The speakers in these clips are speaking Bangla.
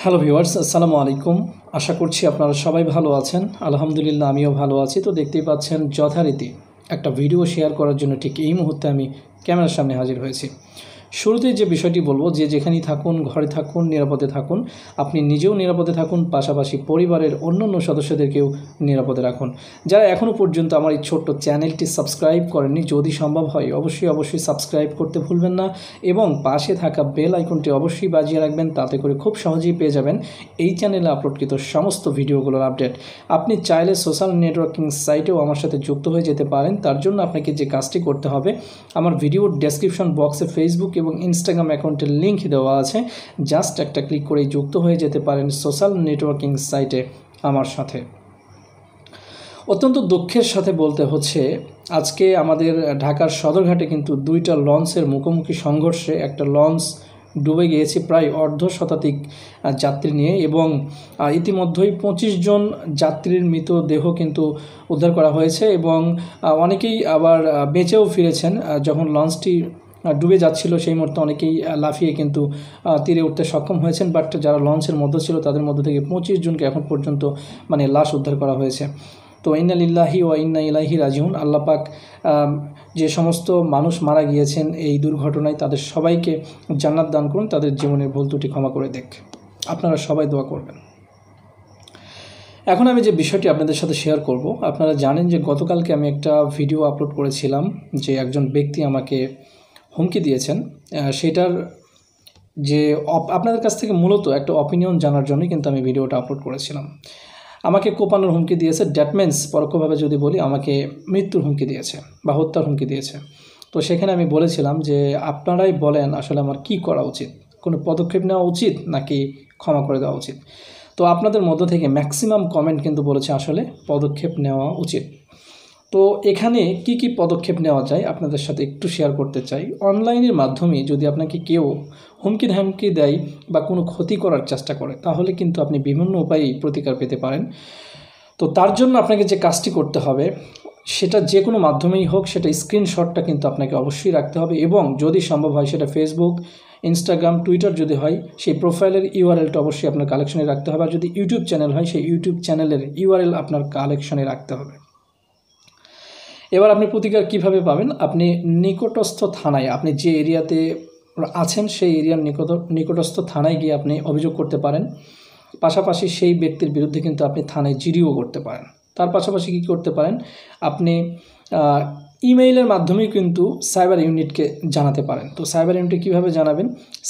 হ্যালো ভিউয়ার্স, আসসালামু আলাইকুম। আশা করছি আপনারা সবাই ভালো আছেন। আলহামদুলিল্লাহ আমিও ভালো আছি। তো দেখতেই পাচ্ছেন যথারীতি একটা ভিডিও শেয়ার করার জন্য ঠিক এই মুহূর্তে আমি ক্যামেরার সামনে হাজির হয়েছি। শুরুতেই যে বিষয়টি বলবো, যে যেখানেই থাকুন, ঘরে থাকুন, নিরাপদে থাকুন। আপনি নিজেও নিরাপদে থাকুন, পাশাপাশি পরিবারের অন্যান্য সদস্যদেরকেও নিরাপদে রাখুন। যারা এখনও পর্যন্ত আমার এই ছোট্ট চ্যানেলটি সাবস্ক্রাইব করেননি, যদি সম্ভব হয় অবশ্যই সাবস্ক্রাইব করতে ভুলবেন না এবং পাশে থাকা বেল আইকনটি অবশ্যই বাজিয়ে রাখবেন। তাতে করে খুব সহজেই পেয়ে যাবেন এই চ্যানেলে আপলোডকৃত সমস্ত ভিডিওগুলোর আপডেট। আপনি চাইলে সোশ্যাল নেটওয়ার্কিং সাইটেও আমার সাথে যুক্ত হয়ে যেতে পারেন। তার জন্য আপনাকে যে কাজটি করতে হবে, আমার ভিডিওর ডেসক্রিপশন বক্সে ফেসবুক এবং ইনস্টাগ্রাম অ্যাকাউন্টের লিঙ্ক দেওয়া আছে। জাস্ট একটা ক্লিক করেই যুক্ত হয়ে যেতে পারেন সোশ্যাল নেটওয়ার্কিং সাইটে আমার সাথে। অত্যন্ত দুঃখের সাথে বলতে হচ্ছে, আজকে আমাদের ঢাকার সদরঘাটে কিন্তু দুইটা লঞ্চের মুখোমুখি সংঘর্ষে একটা লঞ্চ ডুবে গিয়েছে প্রায় অর্ধশতাধিক যাত্রী নিয়ে, এবং ইতিমধ্যেই 25 জন যাত্রীর মৃতদেহ কিন্তু উদ্ধার করা হয়েছে এবং অনেকেই আবার বেঁচেও ফিরেছেন। যখন লঞ্চটি ডুবে যাচ্ছিল সেই মুহূর্তে অনেকেই লাফিয়ে কিন্তু তীরে উঠতে সক্ষম হয়েছেন। বাট যারা লঞ্চের মধ্যে ছিল তাদের মধ্যে থেকে 25 জনকে এখন পর্যন্ত লাশ উদ্ধার করা হয়েছে। তো ইন্না লিল্লাহি ওয়া ইন্না ইলাইহি রাজিউন। আল্লাহ পাক যে সমস্ত মানুষ মারা গিয়েছেন এই দুর্ঘটনায় তাদের সবাইকে জান্নাত দান করুন, তাদের জীবনের ভুল ত্রুটি ক্ষমা করে দেখ। আপনারা সবাই দোয়া করবেন। এখন আমি যে বিষয়টি আপনাদের সাথে শেয়ার করব, আপনারা জানেন যে গতকালকে আমি একটা ভিডিও আপলোড করেছিলাম যে একজন ব্যক্তি আমাকে হুমকি দিয়েছেন। সেটার যে আপনাদের কাছ থেকে মূলত একটা অপিনিয়ন জানার জন্য কিন্তু আমি ভিডিওটা আপলোড করেছিলাম। আমাকে কোপানোর হুমকি দিয়েছে, দ্যাট মিন্স পরোক্ষভাবে যদি বলি আমাকে মৃত্যুর হুমকি দিয়েছে বা হত্যার হুমকি দিয়েছে। তো সেখানে আমি বলেছিলাম যে আপনারাই বলেন আসলে আমার কি করা উচিত, কোনো পদক্ষেপ নেওয়া উচিত নাকি ক্ষমা করে দেওয়া উচিত। তো আপনাদের মধ্য থেকে ম্যাক্সিমাম কমেন্ট কিন্তু বলেছে আসলে পদক্ষেপ নেওয়া উচিত। তো এখানে কি পদক্ষেপ নেওয়া যায় আপনাদের সাথে একটু শেয়ার করতে চাই। অনলাইনের মাধ্যমে যদি আপনাকে কেউ হুমকি দেয় বা কোনো ক্ষতি করার চেষ্টা করে, তাহলে কিন্তু আপনি বিভিন্ন উপায়েই প্রতিকার পেতে পারেন। তো তার জন্য আপনাকে যে কাজটি করতে হবে, সেটা যে কোনো মাধ্যমেই হোক, সেটা স্ক্রিনশটটা কিন্তু আপনাকে অবশ্যই রাখতে হবে এবং যদি সম্ভব হয় সেটা ফেসবুক, ইনস্টাগ্রাম, টুইটার যদি হয় সেই প্রোফাইলের ইউআরএলটা অবশ্যই আপনার কালেকশনে রাখতে হবে। আর যদি ইউটিউব চ্যানেল হয় সেই ইউটিউব চ্যানেলের ইউআরএল আপনার কালেকশনে রাখতে হবে। এবার আপনি প্রতিকার কিভাবে পাবেন? আপনি নিকটস্থ থানায়, আপনি যে এরিয়াতে আছেন সেই এরিয়ার নিকটস্থ থানায় গিয়ে আপনি অভিযোগ করতে পারেন। পাশাপাশি সেই ব্যক্তির বিরুদ্ধে কিন্তু আপনি থানায় জিডিও করতে পারেন। তার পাশাপাশি কী করতে পারেন, আপনি ইমেইলের মাধ্যমেই কিন্তু সাইবার ইউনিটকে জানাতে পারেন। তো সাইবার ইউনিটে কীভাবে জানাবেন?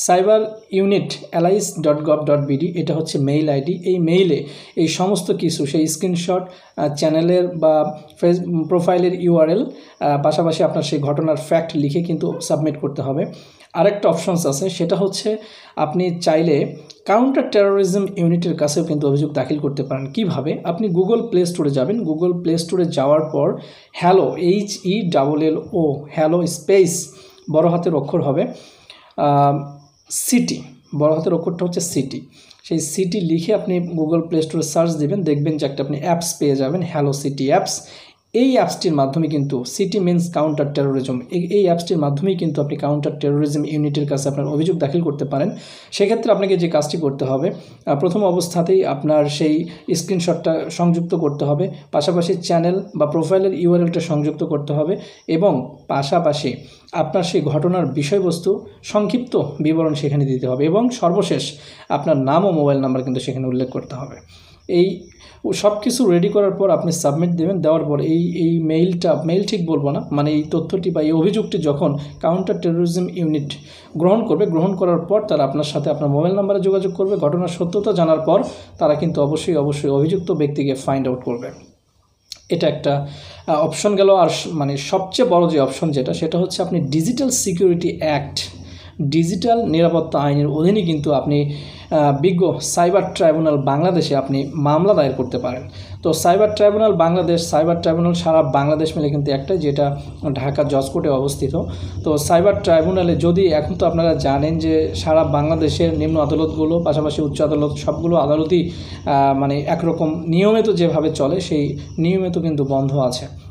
cyber-unit@lis.gov.bd এটা হচ্ছে মেইল আইডি। এই মেইলে এই সমস্ত কিছু, সেই স্ক্রিনশট, চ্যানেলের বা প্রোফাইলের ইউআরএল, পাশাপাশি আপনার সেই ঘটনার ফ্যাক্ট লিখে কিন্তু সাবমিট করতে হবে। আরেকটা অপশনস আছে, সেটা হচ্ছে আপনি চাইলে কাউন্টার টেরোরিজম ইউনিটের কাছেও কিন্তু অভিযোগ দাখিল করতে পারেন। কিভাবে? আপনি গুগল প্লে স্টোরে যাবেন। গুগল প্লে স্টোরে যাওয়ার পর হ্যালো, HELLO, হ্যালো স্পেস বড় হাতের অক্ষর হবে সিটি, বড় হাতের অক্ষরটা হচ্ছে সিটি। সেই সিটি লিখে আপনি গুগল প্লে স্টোরে সার্চ দেবেন, দেখবেন যে একটা আপনি অ্যাপস পেয়ে যাবেন, হ্যালো সিটি অ্যাপস। এই অ্যাপসটির মাধ্যমে কিন্তু সিটি মিনস কাউন্টার টেরোরিজম, এই অ্যাপসটির মাধ্যমেই কিন্তু আপনি কাউন্টার টেরোরিজম ইউনিটের কাছে আপনার অভিযোগ দাখিল করতে পারেন। সেক্ষেত্রে আপনাকে যে কাজটি করতে হবে, প্রথম অবস্থাতেই আপনার সেই স্ক্রিনশটটা সংযুক্ত করতে হবে, পাশাপাশি চ্যানেল বা প্রোফাইলের ইউআরএলটা সংযুক্ত করতে হবে এবং পাশাপাশি আপনার সেই ঘটনার বিষয়বস্তু সংক্ষিপ্ত বিবরণ সেখানে দিতে হবে এবং সর্বশেষ আপনার নাম ও মোবাইল নাম্বার কিন্তু সেখানে উল্লেখ করতে হবে। এই সব কিছু রেডি করার পর আপনি সাবমিট দেবেন। দেওয়ার পর এই মেইল ঠিক বলবো না, এই তথ্যটি বা এই অভিযোগটি যখন কাউন্টার টেরোরিজম ইউনিট গ্রহণ করবে, গ্রহণ করার পর তারা আপনার সাথে আপনার মোবাইল নাম্বারে যোগাযোগ করবে। ঘটনার সত্যতা জানার পর তারা কিন্তু অবশ্যই অভিযুক্ত ব্যক্তিকে ফাইন্ড আউট করবে। এটা একটা অপশন গেল। আর সবচেয়ে বড় যে অপশন সেটা হচ্ছে আপনি ডিজিটাল সিকিউরিটি অ্যাক্ট, ডিজিটাল নিরাপত্তা আইনের অধীনে কিন্তু আপনি বিজ্ঞ সাইবার ট্রাইব্যুনাল বাংলাদেশে আপনি মামলা দায়ের করতে পারেন। তো cyber tribunal Bangladesh, cyber tribunal সারা বাংলাদেশ মিলে কিন্তু একটাই, যেটা ঢাকা জজ কোর্টে অবস্থিত। তো সাইবার ট্রাইব্যুনালে যদি, এখন তো আপনারা জানেন যে সারা বাংলাদেশের নিম্ন আদালতগুলো, পাশাপাশি উচ্চ আদালত, সবগুলো আদালতই একরকম নিয়মিত যেভাবে চলে সেই নিয়মিত কিন্তু বন্ধ আছে।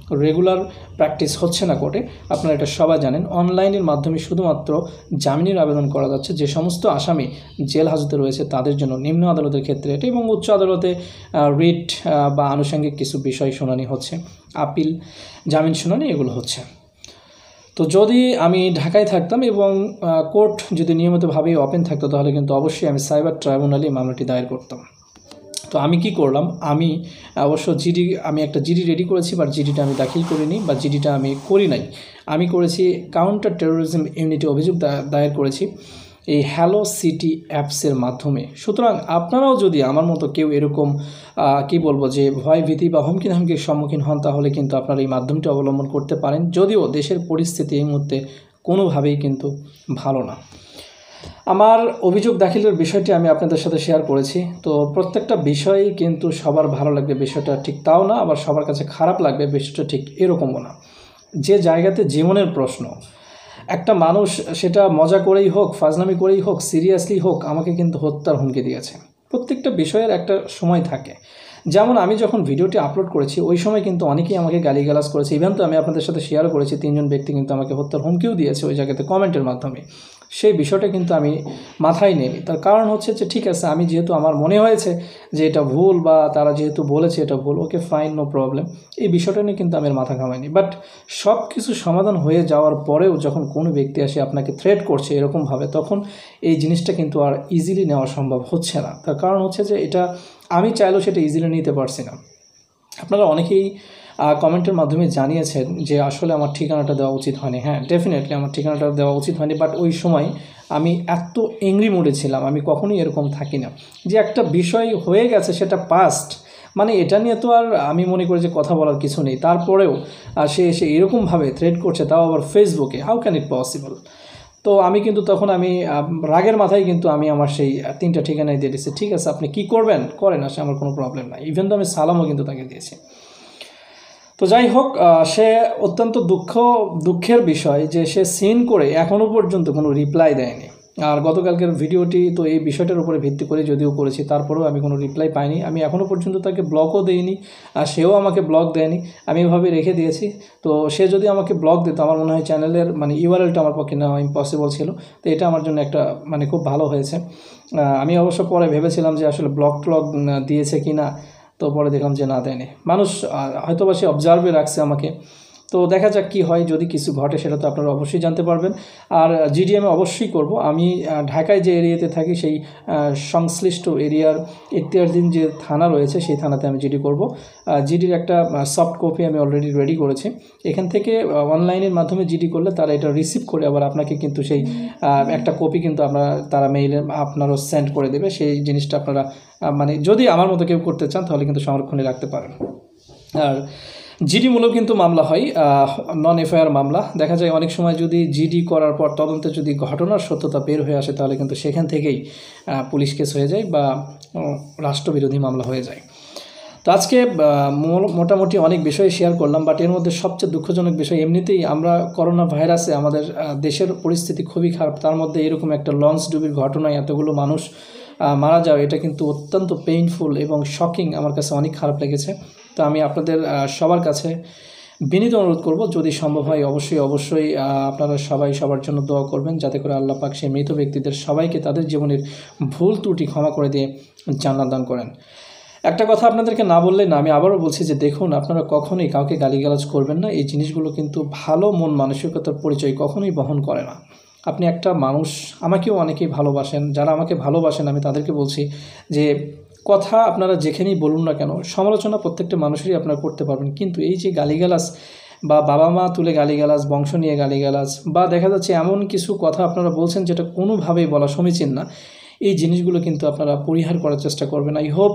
রেগুলার প্র্যাকটিস হচ্ছে না কোর্টে, আপনারা এটা সবাই জানেন। অনলাইনের মাধ্যমে শুধুমাত্র জামিনের আবেদন করা যাচ্ছে। যে সমস্ত আসামি জেল হাজতে রয়েছে তাদের জন্য নিম্ন আদালতের ক্ষেত্রে এটা, এবং উচ্চ আদালতে রিট বা আনুষঙ্গিক কিছু বিষয় শুনানি হচ্ছে, আপিল, জামিন শুনানি এগুলো হচ্ছে। তো যদি আমি ঢাকায় থাকতাম এবং কোর্ট যদি নিয়মিতভাবেই ওপেন থাকতো তাহলে কিন্তু অবশ্যই আমি সাইবার ট্রাইব্যুনালে মামলাটি দায়ের করতাম। তো আমি কি করলাম, আমি অবশ্য আমি একটা জিডি রেডি করেছি, বাট জিডিটা আমি দাখিল করিনি বা জিডিটা আমি করি নাই। আমি করেছি কাউন্টার টেরোরিজম ইউনিটে অভিযোগ দায়ের করেছি এই হ্যালো সিটি অ্যাপসের মাধ্যমে। সুতরাং আপনারাও যদি আমার মতো কেউ এরকম কি বলবো যে ভয় ভীতি বা হুমকি ধামকির সম্মুখীন হন তাহলে কিন্তু আপনারা এই মাধ্যমটি অবলম্বন করতে পারেন, যদিও দেশের পরিস্থিতি এই মুহূর্তে কোনোভাবেই কিন্তু ভালো না। আমার অভিযোগ দাখিলের বিষয়টি আমি আপনাদের সাথে শেয়ার করেছি। তো প্রত্যেকটা বিষয়ই কিন্তু সবার ভালো লাগবে বিষয়টা ঠিক তাও না, আবার সবার কাছে খারাপ লাগবে বিষয়টা ঠিক এরকমও না। যে জায়গাতে জীবনের প্রশ্ন, একটা মানুষ সেটা মজা করেই হোক, ফাজলামি করেই হোক, সিরিয়াসলি হোক, আমাকে কিন্তু হত্যার হুমকি দিয়েছে। প্রত্যেকটা বিষয়ের একটা সময় থাকে। যেমন আমি যখন ভিডিওটি আপলোড করেছি ওই সময় কিন্তু অনেকেই আমাকে গালিগালাজ করেছে, ইভেন তো আমি আপনাদের সাথে শেয়ারও করেছি 3 জন ব্যক্তি কিন্তু আমাকে হত্যার হুমকিও দিয়েছে ওই জায়গাতে কমেন্টের মাধ্যমে। সেই বিষয়টা কিন্তু আমি মাথায় নিইনি। তার কারণ হচ্ছে যে ঠিক আছে, আমি যেহেতু আমার মনে হয়েছে যে এটা ভুল বা তারা যেহেতু বলেছে এটা ভুল, ওকে ফাইন, নো প্রবলেম, এই বিষয়টা নিয়ে কিন্তু আমি মাথা ঘামাইনি। বাট সব কিছু সমাধান হয়ে যাওয়ার পরেও যখন কোনো ব্যক্তি এসে আপনাকে থ্রেট করছে এরকমভাবে, তখন এই জিনিসটা কিন্তু আর ইজিলি নেওয়া সম্ভব হচ্ছে না। তার কারণ হচ্ছে যে এটা আমি চাইলেও সেটা ইজিলি নিতে পারছি না। আপনারা অনেকেই কমেন্টের মাধ্যমে জানিয়েছেন যে আসলে আমার ঠিকানাটা দেওয়া উচিত হয়নি। হ্যাঁ, ডেফিনেটলি আমার ঠিকানাটা দেওয়া উচিত হয়নি, বাট ওই সময় আমি এত এংরি মুডে ছিলাম, আমি কখনোই এরকম থাকি না। যে একটা বিষয় হয়ে গেছে সেটা পাস্ট, মানে এটা নিয়ে তো আর আমি মনে করি যে কথা বলার কিছু নেই। তারপরেও সে এসে এরকমভাবে থ্রেট করছে, তাও আবার ফেসবুকে, হাউ ক্যান ইট পসিবল। তো আমি কিন্তু তখন আমি রাগের মাথায় কিন্তু আমি আমার সেই 3টা ঠিকানায় দিয়ে দিয়েছি, ঠিক আছে আপনি কি করবেন করেন, আসে আমার কোনো প্রবলেম নাই। ইভেন তো আমি সালামও কিন্তু তাকে দিয়েছি। তো যাই হোক, সে অত্যন্ত দুঃখের বিষয় যে সে সিন করে এখনও পর্যন্ত কোনো রিপ্লাই দেয়নি। আর গতকালকের ভিডিওটি তো এই বিষয়টার উপরে ভিত্তি করে যদিও করেছি, তারপরেও আমি কোনো রিপ্লাই পাইনি। আমি এখনও পর্যন্ত তাকে ব্লকও দেইনি, আর সেও আমাকে ব্লক দেয়নি, আমি এভাবে রেখে দিয়েছি। তো সে যদি আমাকে ব্লক দিত আমার মনে হয় চ্যানেলের মানে ইউআরএলটা আমার পক্ষে নেওয়া ইম্পসিবল ছিল। তো এটা আমার জন্য একটা মানে খুব ভালো হয়েছে। আমি অবশ্য পরে ভেবেছিলাম যে আসলে ব্লক দিয়েছে কি না, তো পরে দেখলাম যে না, দেয়নি। মানুষ হয়তো বা সে অবজার্ভে রাখছে আমাকে। তো দেখা যাক কী হয়, যদি কিছু ঘটে সেটা তো আপনারা অবশ্যই জানতে পারবেন। আর জিডিএমে অবশ্যই করব। আমি ঢাকায় যে এরিয়াতে থাকি সেই সংশ্লিষ্ট এরিয়ার ইখতিয়ারুদ্দিন যে থানা রয়েছে সেই থানাতে আমি জিডি করব। জিডির একটা সফট কপি আমি অলরেডি রেডি করেছি। এখান থেকে অনলাইনের মাধ্যমে জিডি করলে তারা এটা রিসিভ করে আবার আপনাকে কিন্তু সেই একটা কপি কিন্তু তারা মেইলে আপনারও সেন্ড করে দেবে। সেই জিনিসটা আপনারা মানে যদি আমার মতো কেউ করতে চান তাহলে কিন্তু সংরক্ষণে রাখতে পারেন। আর জিডি মূলক কিন্তু মামলা হয়, নন এফআইআর মামলা। দেখা যায় অনেক সময় যদি জিডি করার পর তদন্তে যদি ঘটনার সত্যতা বের হয়ে আসে তাহলে কিন্তু সেখান থেকেই পুলিশ কেস হয়ে যায় বা রাষ্ট্রবিরোধী মামলা হয়ে যায়। তো আজকে মোটামুটি অনেক বিষয় শেয়ার করলাম, বাট এর মধ্যে সবচেয়ে দুঃখজনক বিষয়, এমনিতেই আমরা করোনা ভাইরাসে আমাদের দেশের পরিস্থিতি খুবই খারাপ, তার মধ্যে এরকম একটা লঞ্চ ডুবির ঘটনায় এতগুলো মানুষ মারা যাওয়া, এটা কিন্তু অত্যন্ত পেইনফুল এবং শকিং, আমার কাছে অনেক খারাপ লেগেছে। তো আমি আপনাদের সবার কাছে বিনীত অনুরোধ করব, যদি সম্ভব হয় অবশ্যই আপনারা সবাই সবার জন্য দোয়া করবেন, যাতে করে আল্লাহ পাক সেই মৃত ব্যক্তিদের সবাইকে তাদের জীবনের ভুল ত্রুটি ক্ষমা করে দিয়ে জান্নাত দান করেন। একটা কথা আপনাদেরকে না বললে না, আমি আবারও বলছি যে দেখুন, আপনারা কখনোই কাউকে গালিগালাজ করবেন না। এই জিনিসগুলো কিন্তু ভালো মন মানসিকতার পরিচয় কখনোই বহন করে না। আপনি একটা মানুষ, আমাকেও অনেকেই ভালোবাসেন, যারা আমাকে ভালোবাসেন আমি তাদেরকে বলছি যে কথা আপনারা যেখানেই বলুন না কেন, সমালোচনা প্রত্যেকটা মানুষেরই আপনারা করতে পারবেন, কিন্তু এই যে গালিগালাজ বা বাবা মা তুলে গালিগালাজ, বংশ নিয়ে গালিগালাজ, বা দেখা যাচ্ছে এমন কিছু কথা আপনারা বলছেন যেটা কোনোভাবেই বলা সমীচীন না, এই জিনিসগুলো কিন্তু আপনারা পরিহার করার চেষ্টা করবেন। আই হোপ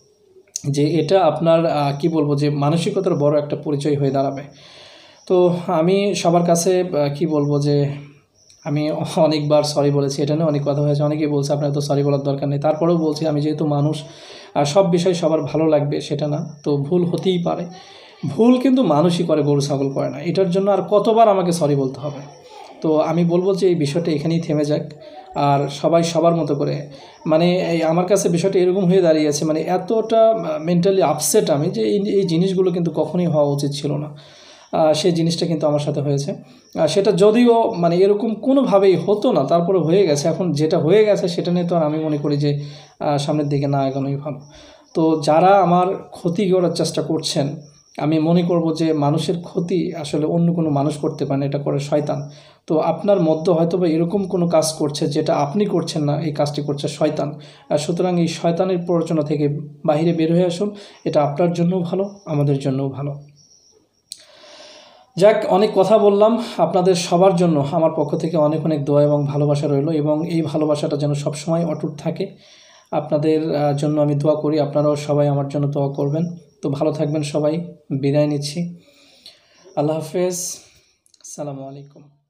যে এটা আপনার কি বলবো যে মানসিকতার বড় একটা পরিচয় হয়ে দাঁড়াবে। তো আমি সবার কাছে কি বলবো যে আমি অনেকবার সরি বলেছি, এটা নিয়ে অনেক কথা হয়েছে, অনেকেই বলছে আপনার তো সরি বলার দরকার নেই, তারপরেও বলছি আমি যেহেতু মানুষ আর সব বিষয় সবার ভালো লাগবে সেটা না, তো ভুল হতেই পারে। ভুল কিন্তু মানুষই করে, গরু ছাগল করে না। এটার জন্য আর কতবার আমাকে সরি বলতে হবে? তো আমি বলবো যে এই বিষয়টা এখানেই থেমে যাক, আর সবাই সবার মতো করে, মানে আমার কাছে বিষয়টা এরকম হয়ে দাঁড়িয়েছে, মানে এতটা মেন্টালি আপসেট আমি যে এই জিনিসগুলো কিন্তু কখনোই হওয়া উচিত ছিল না। সেই জিনিসটা কিন্তু আমার সাথে হয়েছে। সেটা যদিও মানে এরকম কোনোভাবেই হতো না, তারপরে হয়ে গেছে। এখন যেটা হয়ে গেছে সেটা নিয়ে তো আর আমি মনে করি যে সামনের দিকে না এগোনোই ভালো। তো যারা আমার ক্ষতি করার চেষ্টা করছেন, আমি মনে করব যে মানুষের ক্ষতি আসলে অন্য কোনো মানুষ করতে পারে না, এটা করে শয়তান। তো আপনার মধ্যে হয়তো বা এরকম কোনো কাজ করছে যেটা আপনি করছেন না, এই কাজটি করছে শয়তান। সুতরাং এই শয়তানের প্ররোচনা থেকে বাহিরে বের হয়ে আসুন, এটা আপনার জন্যও ভালো, আমাদের জন্যও ভালো। যাক, অনেক কথা বললাম। আপনাদের সবার জন্য আমার পক্ষ থেকে অনেক অনেক দোয়া এবং ভালোবাসা রইল, এবং এই ভালোবাসাটা যেন সবসময় অটুট থাকে। আপনাদের জন্য আমি দোয়া করি, আপনারাও সবাই আমার জন্য দোয়া করবেন। তো ভালো থাকবেন সবাই, বিদায় নিচ্ছি। আল্লাহ হাফেজ, আসসালামু আলাইকুম।